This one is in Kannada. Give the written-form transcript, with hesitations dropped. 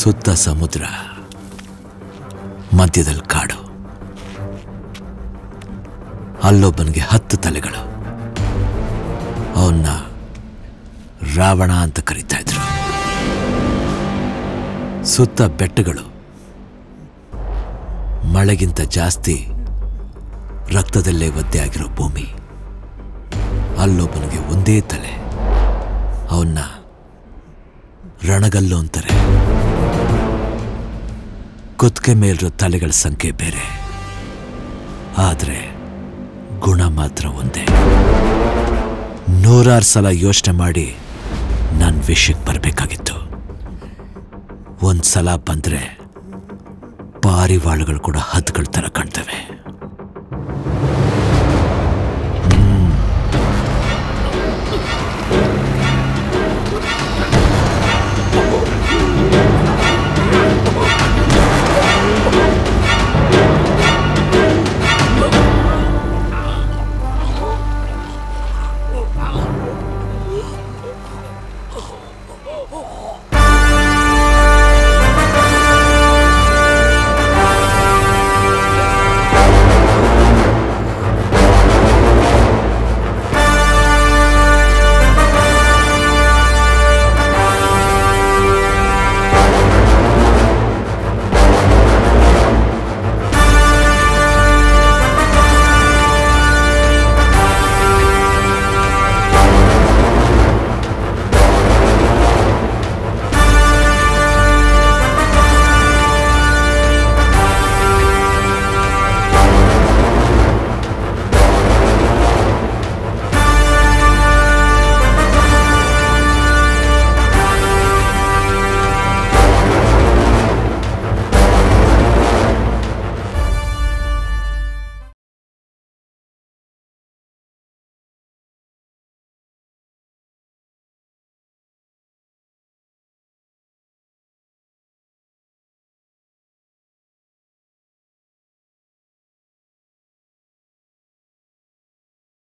ಸುತ್ತ ಸಮುದ್ರ, ಮಧ್ಯದಲ್ಲಿ ಕಾಡು. ಅಲ್ಲೊಬ್ಬನಿಗೆ 10 ತಲೆಗಳು. ಅವನ್ನ ರಾವಣ ಅಂತ ಕರೀತಾ ಇದ್ರು. ಸುತ್ತ ಬೆಟ್ಟಗಳು, ಮಳೆಗಿಂತ ಜಾಸ್ತಿ ರಕ್ತದಲ್ಲೇ ಒದ್ದೆ ಆಗಿರೋ ಭೂಮಿ. ಅಲ್ಲೊಬ್ಬನಿಗೆ ಒಂದೇ ತಲೆ. ಅವನ್ನ ರಣಗಲ್ಲು ಅಂತಾರೆ. ಕುತ್ತಿಗೆ ಮೇಲಿರೋ ತಲೆಗಳ ಸಂಖ್ಯೆ ಬೇರೆ, ಆದರೆ ಗುಣ ಮಾತ್ರ ಒಂದೇ. 100 ಸಲ ಯೋಚನೆ ಮಾಡಿ ನನ್ನ ವಿಷಯಕ್ಕೆ ಬರಬೇಕಾಗಿತ್ತು. ಒಂದ್ಸಲ ಬಂದ್ರೆ ಪಾರಿವಾಳಗಳು ಕೂಡ ಹದ್ದುಗಳ ಥರ ಕಾಣ್ತವೆ.